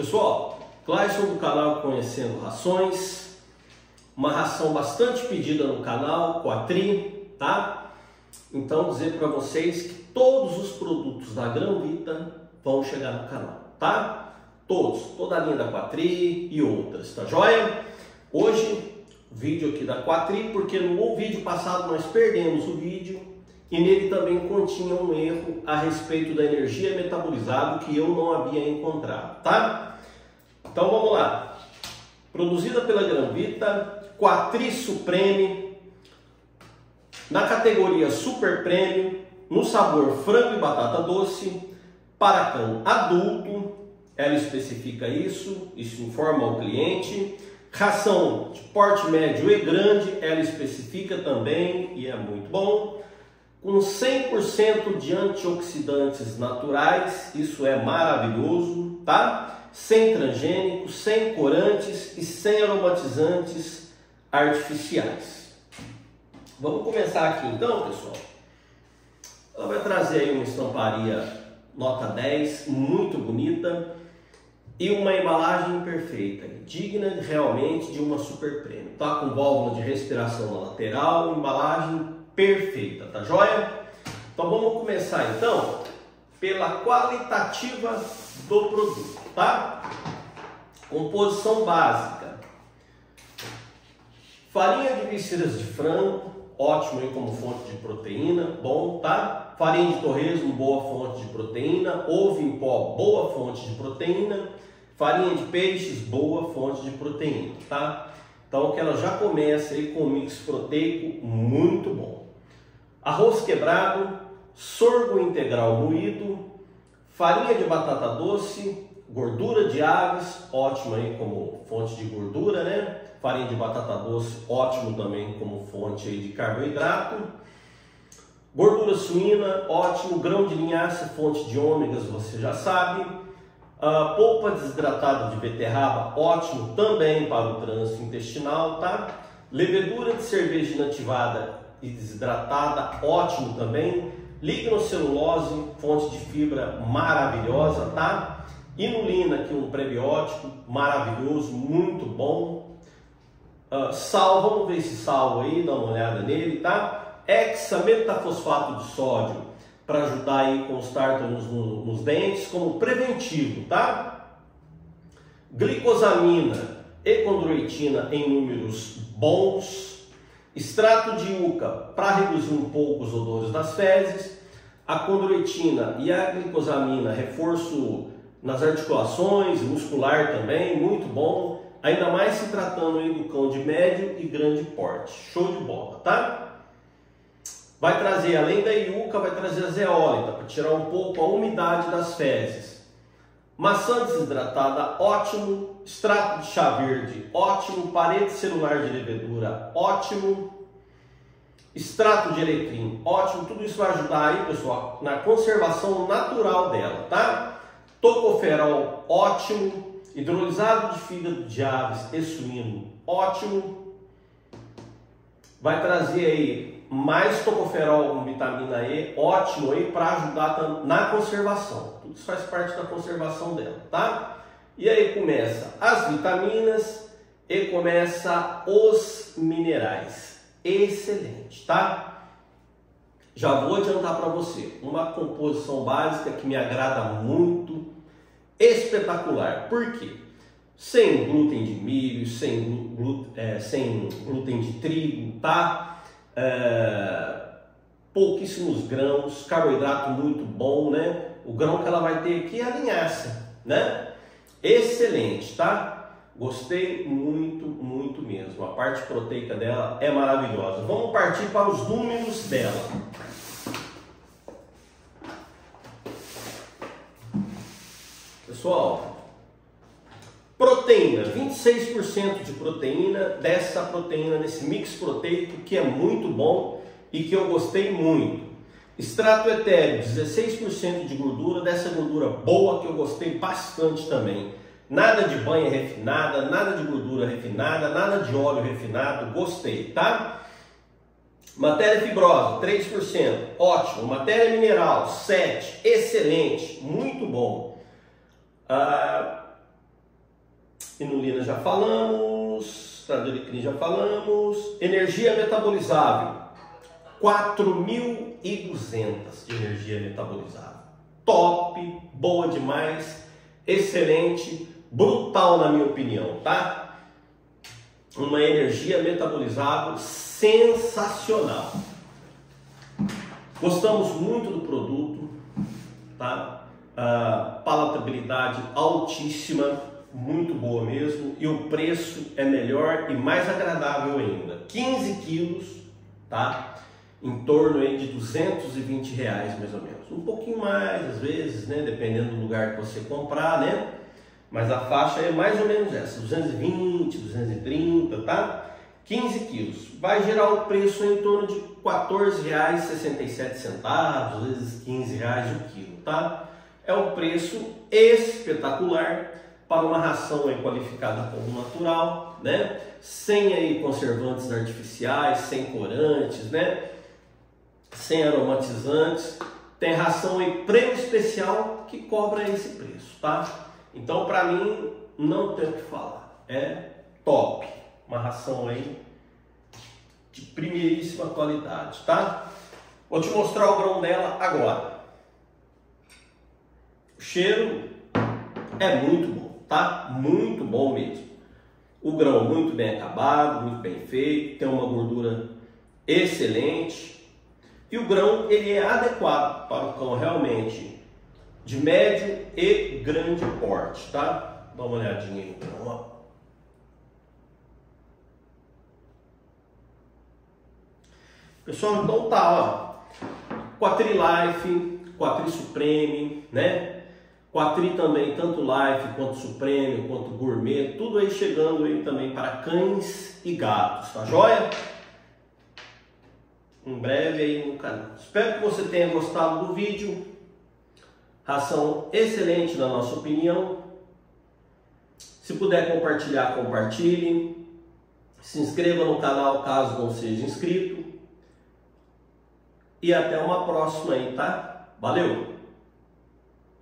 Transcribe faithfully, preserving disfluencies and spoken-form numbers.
Pessoal, Clayson do canal Conhecendo Rações, uma ração bastante pedida no canal, Quatri, tá? Então dizer para vocês que todos os produtos da Granvita vão chegar no canal, tá? Todos, toda a linha da Quatri e outras, tá joia? Hoje, vídeo aqui da Quatri, porque no vídeo passado nós perdemos o vídeo e nele também continha um erro a respeito da energia metabolizada que eu não havia encontrado, tá? Então vamos lá. Produzida pela Granvita, Quatri Supreme, na categoria Super Premium, no sabor frango e batata doce, para cão adulto, ela especifica isso, isso informa ao cliente. Ração de porte médio e grande, ela especifica também, e é muito bom. Com cem por cento de antioxidantes naturais, isso é maravilhoso, tá? Sem transgênicos, sem corantes e sem aromatizantes artificiais. Vamos começar aqui então, pessoal. Ela vai trazer aí uma estamparia nota dez, muito bonita, e uma embalagem perfeita, digna realmente de uma Super Premium. Tá com válvula de respiração na lateral, embalagem perfeita, tá joia? Então vamos começar então pela qualitativa do produto, tá? Composição básica: farinha de vísceras de frango, ótimo aí como fonte de proteína, bom, tá? Farinha de torresmo, boa fonte de proteína. Ovo em pó, boa fonte de proteína. Farinha de peixes, boa fonte de proteína, tá? Então que ela já começa aí com um mix proteico muito bom. Arroz quebrado, sorgo integral moído, farinha de batata doce, gordura de aves, ótimo aí como fonte de gordura, né? Farinha de batata doce, ótimo também como fonte aí de carboidrato. Gordura suína, ótimo. Grão de linhaça, fonte de ômegas, você já sabe. Uh, polpa desidratada de beterraba, ótimo também para o trânsito intestinal, tá? Levedura de cerveja inativada e desidratada, ótimo também. Lignocelulose, fonte de fibra maravilhosa, tá? Inulina, aqui um prebiótico maravilhoso, muito bom. Uh, sal, vamos ver esse sal aí, dá uma olhada nele, tá? Hexametafosfato de sódio, para ajudar aí com os tártaros nos, nos dentes, como preventivo, tá? Glicosamina e condroitina em números bons. Extrato de yucca para reduzir um pouco os odores das fezes. A condroitina e a glicosamina, reforço nas articulações, muscular também, muito bom. Ainda mais se tratando aí do cão de médio e grande porte. Show de bola, tá? Vai trazer, além da yucca, vai trazer a zeólita, para tirar um pouco a umidade das fezes. Maçã desidratada, ótimo. Extrato de chá verde, ótimo. Parede celular de levedura, ótimo. Extrato de alecrim, ótimo. Tudo isso vai ajudar aí, pessoal, na conservação natural dela, tá? Tocoferol, ótimo. Hidrolisado de fígado de aves e suíno, ótimo. Vai trazer aí mais tocoferol com vitamina E, ótimo aí para ajudar na conservação. Tudo isso faz parte da conservação dela, tá? E aí começa as vitaminas e começa os minerais. Excelente, tá? Já vou adiantar para você uma composição básica que me agrada muito, espetacular. Por quê? Sem glúten de milho, sem, glú, é, sem glúten de trigo, tá? É, pouquíssimos grãos, carboidrato muito bom, né? O grão que ela vai ter aqui é a linhaça, né? Excelente, tá? Gostei muito, muito mesmo. A parte proteica dela é maravilhosa. Vamos partir para os números dela. Pessoal, proteína, vinte e seis por cento de proteína, dessa proteína, nesse mix proteico, que é muito bom e que eu gostei muito. Extrato etéreo, dezesseis por cento de gordura, dessa gordura boa que eu gostei bastante também. Nada de banha refinada, nada de gordura refinada, nada de óleo refinado, gostei, tá? Matéria fibrosa, três por cento, ótimo. Matéria mineral, sete por cento, excelente, muito bom. Ah, Inulina já falamos, Traduricrin já falamos, energia metabolizável, quatro mil e duzentos de energia metabolizável. Top, boa demais, excelente, brutal na minha opinião, tá? Uma energia metabolizável sensacional. Gostamos muito do produto, tá? Uh, palatabilidade altíssima, muito boa mesmo, e o preço é melhor e mais agradável ainda. quinze quilos, tá? Em torno aí de duzentos e vinte reais mais ou menos, um pouquinho mais às vezes, né? Dependendo do lugar que você comprar, né? Mas a faixa é mais ou menos essa, duzentos e vinte, duzentos e trinta, tá? quinze quilos, vai gerar o preço em torno de quatorze reais e sessenta e sete centavos, às vezes quinze reais o quilo, tá? É um preço espetacular para uma ração aí qualificada como natural, né? Sem aí conservantes artificiais, sem corantes, né? Sem aromatizantes. Tem ração aí prêmio especial que cobra esse preço, tá? Então, para mim, não tem o que falar. É top. Uma ração aí de primeiríssima qualidade, tá? Vou te mostrar o grão dela agora. O cheiro é muito bom, tá? Muito bom mesmo. O grão muito bem acabado, muito bem feito, tem uma gordura excelente. E o grão, ele é adequado para o cão realmente de médio e grande porte, tá? Dá uma olhadinha aí no grão, ó. Pessoal, então tá, ó. Quatri Life, Quatri Supreme, né? Quatri também, tanto Life quanto Supreme, quanto Gourmet, tudo aí chegando aí também para cães e gatos, tá joia? Em breve aí no canal. Espero que você tenha gostado do vídeo. Ração excelente na nossa opinião. Se puder compartilhar, compartilhe. Se inscreva no canal caso não seja inscrito. E até uma próxima aí, tá? Valeu!